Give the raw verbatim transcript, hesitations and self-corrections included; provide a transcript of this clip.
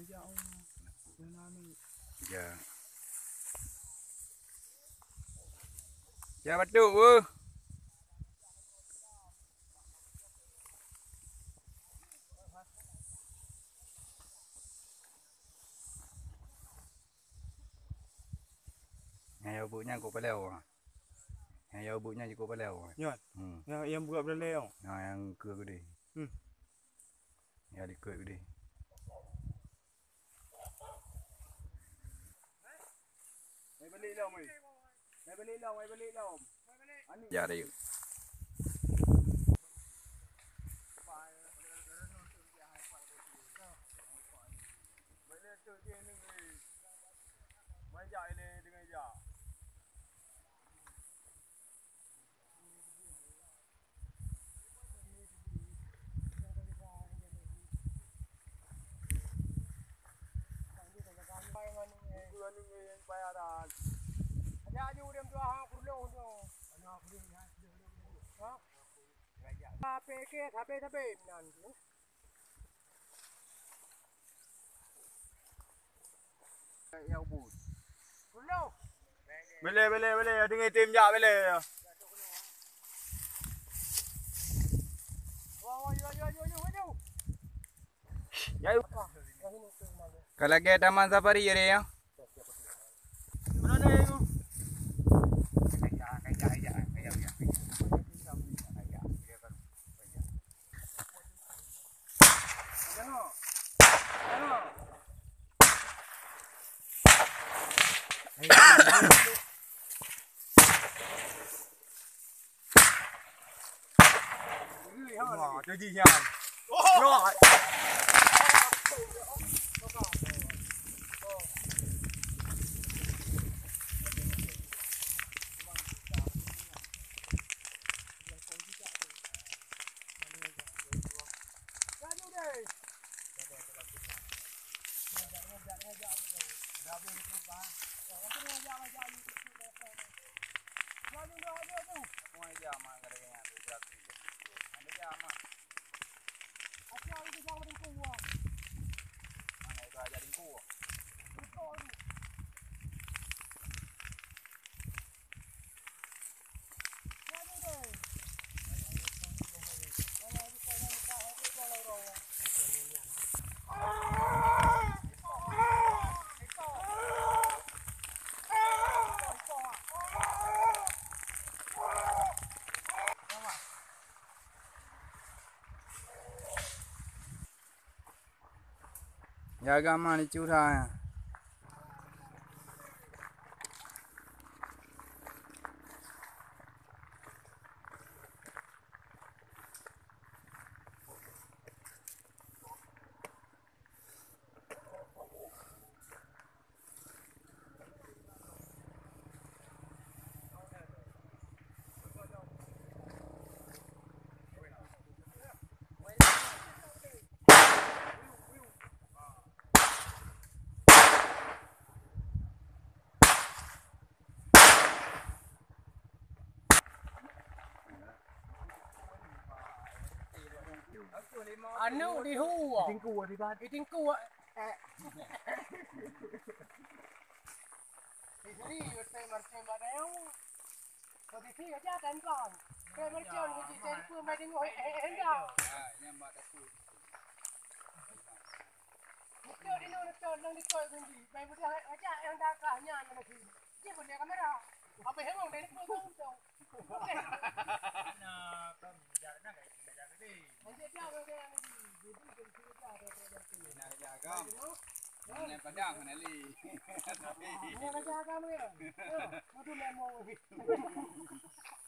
Dạ. Dạ bắt đủ ư. Ngayon po niya ko palaw. Ngayon po niya ko palaw. Yan. Hmm. Ya, yang buat berleleong. Nah, yang ke gede. Hmm. Ya di ke gede. Mai balik lah, mai. Mai balik lah, mai balik lah. Ya ada yuk. Mai jap ni dengan jap. Bayaran. Ada aja udah tu hang kurlo tu. Ana kurlo ya. Ha? Ha peke thabe thabe nan tu. Ya bud. Kurlo. Bele bele bele dengan tim jak bele. Wah wah yo yo yo yo yo. Ya. Kalau ke taman safari ya ya. Mana ni tu? Wah, cái gì nhỉ? Rồi. Ya agama ni curah. Anu di huwa. Tingku di bawah. Iting kuwa. Eh. Ini yote marche badayau. Posisi aja tanpan. Ke marche ni di tempu mading enda. Ah, yang mak dah tu. Mesti di nu nak nang di koi gundi. Bai budak aja yang dah kahnya nanti. Dia boleh kamera. Apa hemong dari koi tu. Nah, kan jalan nak jalan ni. Nanti dia orang yang ni. Jadi jadi kita ada ada. Nak jaga. Jangan padang mana li. Nak jaga kamu ya. Madu lemon.